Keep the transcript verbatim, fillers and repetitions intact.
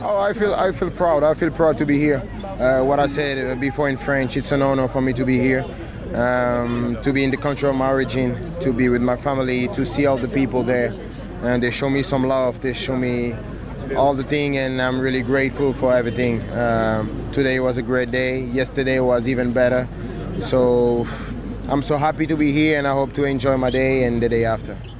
Oh, I feel I feel proud. I feel proud to be here. Uh, what I said before in French, it's an honor for me to be here, um, to be in the country of my origin, to be with my family, to see all the people there, and they show me some love. They show me all the thing, and I'm really grateful for everything. Um, today was a great day. Yesterday was even better. So I'm so happy to be here, and I hope to enjoy my day and the day after.